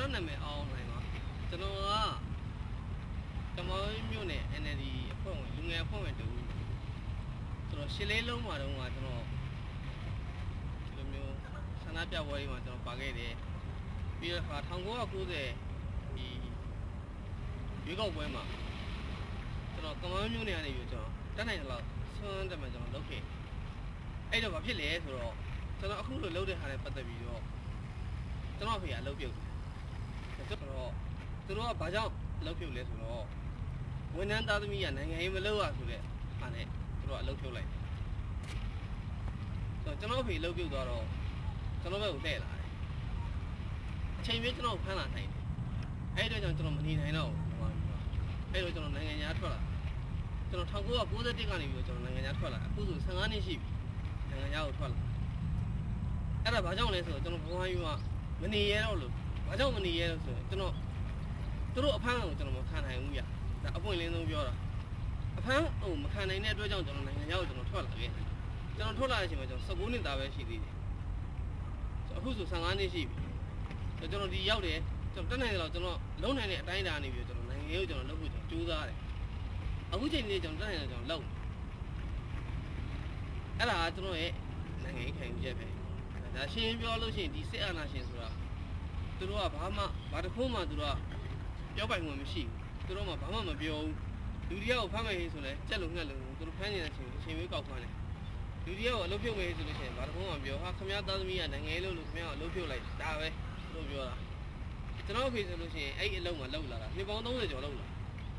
တော်နာမည်အောင်နိုင်ပါကျွန်တော်ကကမောင်းမြို့နယ် NLD အဖွဲ့ဝင်လူငယ်အဖွဲ့ဝင်တူကျွန်တော်ရှစ်လေးလုံးမှာတော့ကျွန်တော်ဒီလိုမျိုးဆန္ဒပြပွဲတွေမှာကျွန်တော်ပါခဲ့တယ်ပြီးတော့1990ဒီရွေးကောက်ပွဲမှာကျွန်တော်ကမောင်းမြို့နယ်ကနေပြီးကျွန်တော်တက်နိုင်တယ်လို့ဆွမ်းတယ်မှာကျွန်တော်လုပ်ခဲ့အဲ့တော့ဘာဖြစ်လဲဆိုတော့ကျွန်တော်အခုလိုလုပ်တဲ့ဟာနဲ့ပတ်သက်ပြီးတော့ကျွန်တော်ဖေကအလုပ်ပြုတ်ဆိုတော့သူတို့ကဘာကြောင့်အလုပ်ပြုတ်လဲဆိုတော့ဝန်ထမ်းသားသမီးကနိုင်ငံရေးမလုပ်ရဆိုတဲ့ဟာနဲ့သူတို့ကအလုပ်ပြုတ်လိုက်ဆိုတော့ကျွန်တော်ဖေအလုပ်ပြုတ်သွားတော့ကျွန်တော်ဘက်ကိုလှည့်လာတယ်အချိန်ပြည့်ကျွန်တော်ဖမ်းလာနိုင်တယ်အဲ့တော့ကျွန်တော်မနေနိုင်တော့ဘူးအဲ့တော့ကျွန်တော်နိုင်ငံသားထွက်လာကျွန်တော်1991ကနေပြီးတော့ကျွန်တော်နိုင်ငံသားထွက်လာအခုဆို15နှစ်ရှိပြီနိုင်ငံသားကိုထွက်လာအဲ့ဒါဘာကြောင့်လဲဆိုတော့ကျွန်တော်ဘဝကြီးကမနေရတော့လို့ဘာကြောင့်မနေရလို့ဆိုတော့ကျွန်တော်တို့အဖမ်းကိုကျွန်တော်မခံနိုင်ဘူးဗျဒါအပွင့်လင်းဆုံးပြောတာအဖမ်းဟိုမခံနိုင်တဲ့အတွက်ကြောင့်ကျွန်တော်နိုင်ငံသားကိုကျွန်တော်ထွက်လာခဲ့ကျွန်တော်ထွက်လာတဲ့အချိန်မှာကျွန်တော်19နှစ်သားပဲရှိသေးတယ်အခုဆို15နှစ်ရှိပြီကျွန်တော်ဒီရောက်တယ်ကျွန်တော်တက်နိုင်တယ်လို့ကျွန်တော်လုံးနိုင်တဲ့အတိုင်းအတာနေပြီးကျွန်တော်နိုင်ငံရေးကိုကျွန်တော်လုပ်ဖို့ကျွန်တော်ကြိုးစားတယ်အခုချိန်ကြီးကျွန်တော်တက်နိုင်တယ်ကျွန်တော်လုပ်အဲ့ဒါကကျွန်တော်ရဲ့နိုင်ငံရေးခံယူချက်ပဲဒါရှင်းပြောလို့ရှိရင်ဒီစစ်အာဏာရှင်ဆိုတာသူတို့ကဘာတစ်ခုမှသူတို့ကပြောပိုင်ခွင့်မရှိဘူးသူတို့မှဘာမှမပြောဘူးလူတယောက်ကိုဖမ်းမယ်ဟေးဆိုလဲကြက်လို့ငှက်လို့သူတို့ဖမ်းနေတဲ့အချိန်မျိုးကောက်ခွန်းတယ်လူတယောက်ကိုအလုပ်ပြုတ်မယ်ဟေးဆိုလို့ရှိရင်ဘာတစ်ခုမှမပြောဟာခမရသားသမီးကနိုင်ငံရေးလို့ခမရအလုပ်ပြုတ်လိုက်ဒါပဲသူတို့ပြောတာကျွန်တော်ဖေးဆိုလို့ရှိရင်အဲ့အလုပ်မှာလောက်လာတာနှစ်ပေါင်း30ကျော်လောက်လာ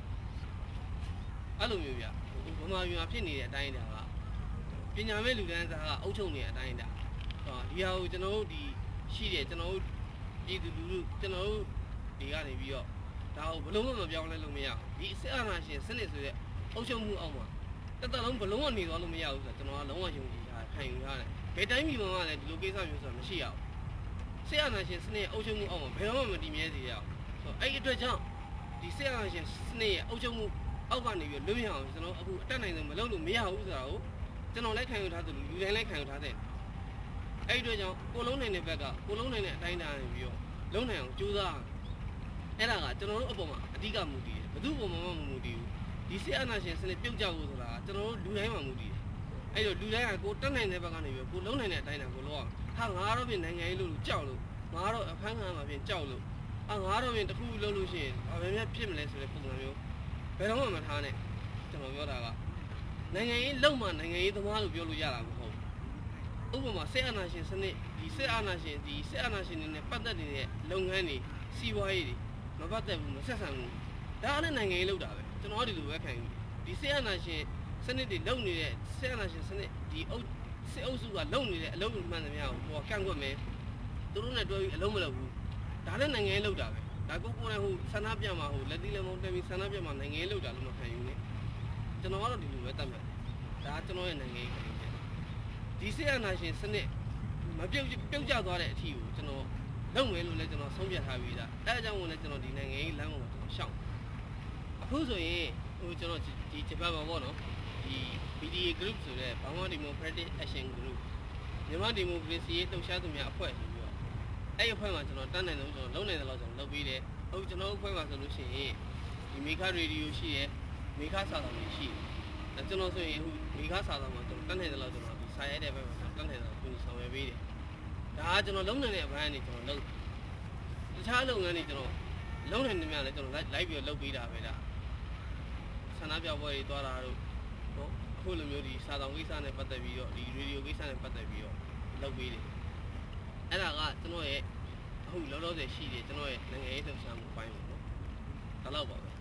အဲ့လိုမျိုးဗျဗမာပြည်မှာဖြစ်နေတဲ့အတိုင်းဒါကပညာမဲ့လူတန်းစားကအုပ်ချုပ်နေတဲ့အတိုင်းဒါဒီဟာကိုကျွန်တော်တို့ဒီရှိတယ်ကျွန်တော်တို့ပြည်သူလူထုကျွန်တော်တို့ဒီကနေပြီးတော့ဒါကိုဘလုံးမပြောင်းလဲလို့မရဘူးဒီစစ်အာဏာရှင်စနစ်ဆိုတဲ့အုပ်ချုပ်မှုအောက်မှာတစ်သက်လုံးဘလုံးကနေသွားလို့မရဘူးဆိုတော့ကျွန်တော်ကလုံးဝယုံကြည်တာခံယူထားတယ်ဘယ်တိုင်းပြည်မှာလည်းဒီလိုကိစ္စမျိုးဆိုတာမရှိရဘူးစစ်အာဏာရှင်စနစ်အုပ်ချုပ်မှုအောက်မှာဘယ်တော့မှမတည်မြဲစေရအောင်ဆိုတော့အဲ့ဒီအတွက်ကြောင့်ဒီစစ်အာဏာရှင်စနစ်ရဲ့အုပ်ချုပ်မှုအောက်ကနေပြီးလွတ်မြောက်အောင်ကျွန်တော်အခုအတက်နိုင်ဆုံးမလုပ်လို့မရဘူးဆိုတာကိုကျွန်တော်လည်းခံယူထားတယ်လူတိုင်းလည်းခံယူထားတယ်အဲ့ဒီအတွက်ကြောင့်ကိုလုံးနိုင်တဲ့ဘက်ကကိုလုံးနိုင်တဲ့အတိုင်းအတာနေပြီးတော့လုံးနိုင်အောင်ကြိုးစားအဲ့ဒါကကျွန်တော်တို့အပေါ်မှာအဓိကမူတည်တယ်ဘယ်သူ့အပေါ်မှာမမူတည်ဘူးဒီစစ်အာဏာရှင်စနစ်ပြုတ်ကျဖို့ဆိုတာကျွန်တော်တို့လူတိုင်းမှာမူတည်တယ်အဲ့တော့လူတိုင်းကကိုတက်နိုင်တဲ့ဘက်ကနေပြီးကိုလုံးနိုင်တဲ့အတိုင်းအတာကိုလောဟာငါတော့ပြင်နိုင်ငံရေးလို့ကြောက်လို့ငါတော့အဖမ်းခံမှာပြင်ကြောက်လို့ငါတော့ပြင်တစ်ခုလုံးလို့ရှိရင်ဘာပဲဖြစ်မလဲဆိုတဲ့ပုံစံမျိုးဘယ်တော့မှမထားနဲ့ကျွန်တော်ပြောတာကနိုင်ငံရေးလုံမှနိုင်ငံရေးသမားလို့ပြောလို့ရတာမဟုတ်ဘူးဥပမာစစ်အာဏာရှင်စနစ်ဒီစစ်အာဏာရှင်တွေနဲ့ပတ်သက်နေတဲ့လုပ်ငန်းတွေစီးပွားရေးတွေမပတ်သက်ဘူးမဆက်ဆံဘူးဒါလည်းနိုင်ငံရေးလုပ်တာပဲကျွန်တော်ဒီလိုပဲခံယူဒီစစ်အာဏာရှင်စနစ်တွေလုပ်နေတဲ့စစ်အာဏာရှင်စနစ်ဒီစစ်အုပ်စုကလုပ်နေတဲ့အလုပ်မှန်သမျှကိုဟိုကန့်ကွက်မယ်သူတို့နဲ့တွဲပြီးအလုပ်မလုပ်ဘူးဒါလည်းနိုင်ငံရေးလုပ်တာပဲဒါကိုယ်တိုင်ဟိုဆန္ဒပြမှာဟိုလက်သီးလက်မောင်းတက်ပြီးဆန္ဒပြမှာနိုင်ငံရေးလုပ်တာလို့မခံယူနဲ့ကျွန်တော်ကတော့ဒီလိုပဲတတ်မှတ်ဒါကျွန်တော်ရဲ့နိုင်ငံရေးခံယူချက်ဒီစစ်အာဏာရှင်စနစ်မပြုတ်ကျသွားတဲ့အထီကိုကျွန်တော်လုပ်မယ်လို့လည်းကျွန်တော်ဆုံးဖြတ်ထားပြီးသားအဲအကြောင်းကိုလည်းကျွန်တော်ဒီနိုင်ငံရေးလမ်းကိုကျွန်တော်ရှောက်အခုဆိုရင်ဟိုကျွန်တော်ဒီဂျပန်မှာပေါ့နော်ဒီ BDA group ဆိုတဲ့ Burma Democratic Action Group မြန်မာဒီမိုကရေစီရေးလှုပ်ရှားသူများအဖွဲ့ဆိုပြီးတော့အဲ့ဒီအဖွဲ့မှာကျွန်တော်တန်းနိုင်ဆုံးကျွန်တော်လုပ်နိုင်တယ်လို့ကျွန်တော်လုပ်ပြီးတယ်အခုကျွန်တော်အဖွဲ့မှာဆိုလို့ရှိရင်ဒီမေခရေဒီယိုရှိရယ်မေခစာဆောင်တွေရှိတယ်ကျွန်တော်ဆိုရင်အခုမေခစာဆောင်မှာကျွန်တော်တန်းနိုင်တယ်လို့ကျွန်တော်ဒီစာရိုက်တဲ့ဘက်မှာတန်းနိုင်တယ်လို့ပြင်ဆောင်ရွက်ပေးတယ်ဒါကကျွန်တော်လုံးနိုင်တဲ့အပိုင်းကနေကျွန်တော်လုပ်တခြားလုပ်ငန်းတွေကျွန်တော်လုံးနိုင်နေမှလည်းကျွန်တော်လိုက်ပြီးလုပ်ပေးတာပဲဒါဆန္ဒပြပွဲတွေသွားတာတို့နော်အခုလိုမျိုးဒီစာဆောင်ကိစ္စနဲ့ပတ်သက်ပြီးတော့ဒီရေဒီယိုကိစ္စနဲ့ပတ်သက်ပြီးတော့လုပ်ပေးတယ်အဲ့ဒါကကျွန်တော်ရဲ့အခုလောလောဆယ်ရှိတယ်ကျွန်တော်ရဲ့နိုင်ငံရေးလှုပ်ရှားမှုပိုင်းပေါ့နော်ဒါတော့ပါပဲ